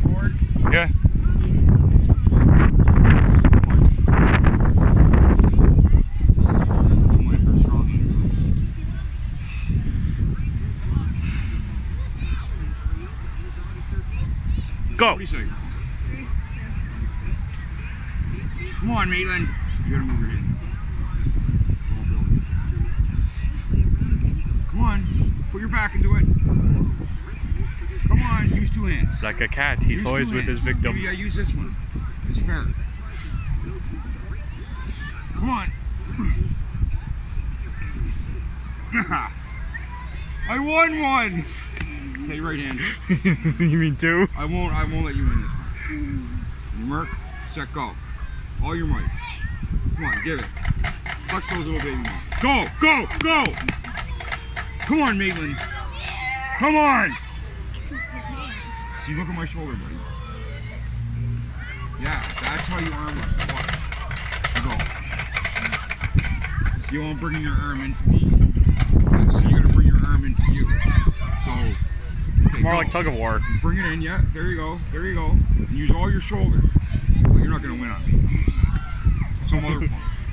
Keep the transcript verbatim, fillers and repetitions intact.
forward? Yeah. Go. What do you say? Come on, Maitland. You gotta move your hand. Come on. Put your back into it. Come on. Use two hands. Like a cat, he use toys with hands. his victim. Yeah, use this one. It's fair. Come on. I won one. Okay, right hand. You mean two? I won't. I won't let you win this one. Merc, set, go. All your might. Come on, give it. Flex those little baby ones. Go, go, go. Come on, Maitland. Come on. See, look at my shoulder, buddy. Yeah, that's how you arm wrestle. Watch. Go. See, I'm bringing your arm into me. Yeah, so you gotta bring your arm into you. So. It's more go. Like tug of war. Bring it in, yeah. There you go. There you go. And use all your shoulder. Well, you're not gonna win on me. Some other point.